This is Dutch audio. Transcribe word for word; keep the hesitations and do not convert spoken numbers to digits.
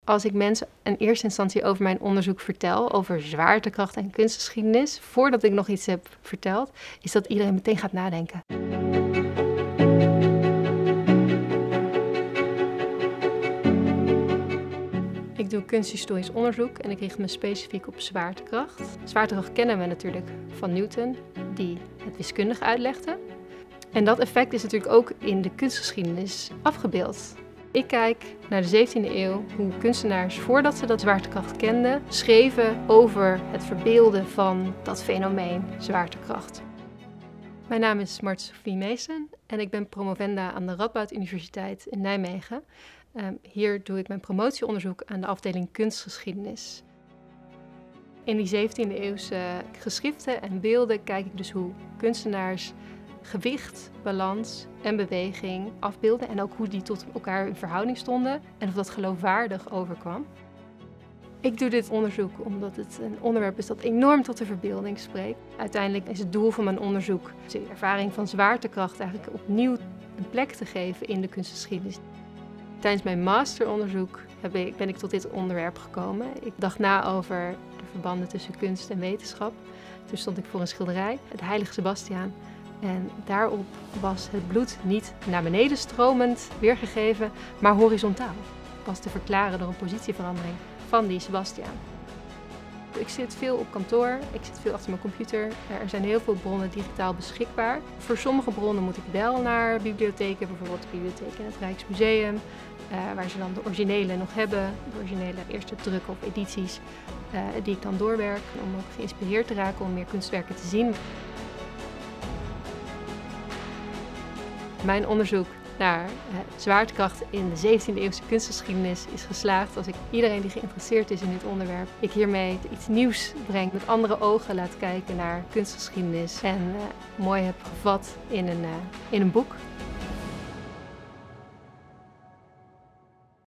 Als ik mensen in eerste instantie over mijn onderzoek vertel, over zwaartekracht en kunstgeschiedenis, voordat ik nog iets heb verteld, is dat iedereen meteen gaat nadenken. Ik doe kunsthistorisch onderzoek en ik richt me specifiek op zwaartekracht. Zwaartekracht kennen we natuurlijk van Newton, die het wiskundig uitlegde. En dat effect is natuurlijk ook in de kunstgeschiedenis afgebeeld. Ik kijk naar de zeventiende eeuw, hoe kunstenaars, voordat ze dat zwaartekracht kenden, schreven over het verbeelden van dat fenomeen zwaartekracht. Mijn naam is Marta Sophie Meesen en ik ben promovenda aan de Radboud Universiteit in Nijmegen. Um, hier doe ik mijn promotieonderzoek aan de afdeling kunstgeschiedenis. In die zeventiende eeuwse geschriften en beelden kijk ik dus hoe kunstenaars gewicht, balans en beweging afbeelden en ook hoe die tot elkaar in verhouding stonden en of dat geloofwaardig overkwam. Ik doe dit onderzoek omdat het een onderwerp is dat enorm tot de verbeelding spreekt. Uiteindelijk is het doel van mijn onderzoek de ervaring van zwaartekracht eigenlijk opnieuw een plek te geven in de kunstgeschiedenis. Tijdens mijn masteronderzoek ben ik tot dit onderwerp gekomen. Ik dacht na over de verbanden tussen kunst en wetenschap. Toen stond ik voor een schilderij, het Heilige Sebastiaan. En daarop was het bloed niet naar beneden stromend weergegeven, maar horizontaal. Was te verklaren door een positieverandering van die Sebastiaan. Ik zit veel op kantoor, ik zit veel achter mijn computer. Er zijn heel veel bronnen digitaal beschikbaar. Voor sommige bronnen moet ik wel naar bibliotheken, bijvoorbeeld de bibliotheek in het Rijksmuseum, uh, waar ze dan de originele nog hebben, de originele eerste drukken of edities, uh, die ik dan doorwerk om ook geïnspireerd te raken om meer kunstwerken te zien. Mijn onderzoek naar uh, zwaartekracht in de zeventiende eeuwse kunstgeschiedenis is geslaagd als ik iedereen die geïnteresseerd is in dit onderwerp, ik hiermee iets nieuws breng, met andere ogen laat kijken naar kunstgeschiedenis en uh, mooi heb gevat in een, uh, in een boek.